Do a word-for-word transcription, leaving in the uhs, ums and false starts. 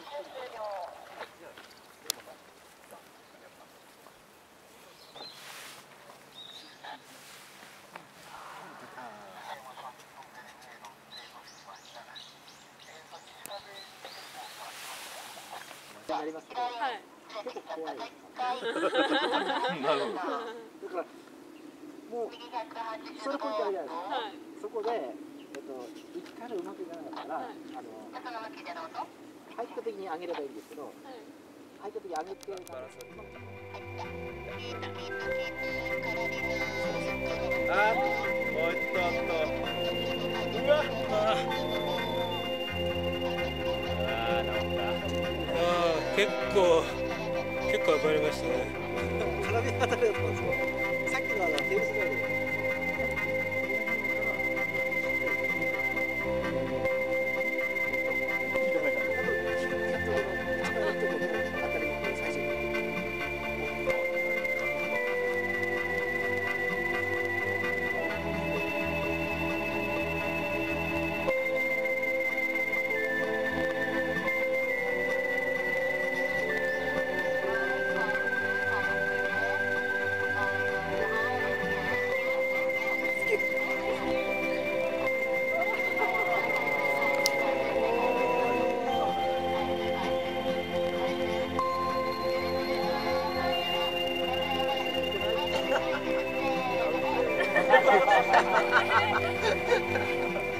ありますけど、はい、結構怖い。なるほど。だからもうそれこそあれじゃないですか。はい、そこでえっと一からうまくいかなかったら、はい、あの排他的に上げればいいんですけど、はい、排他的に上げてあ、おっとおっと。うわ。結構結構暴れましたね。絡み方だったんですよ。さっきのあのテーブスガイド。ハハハハ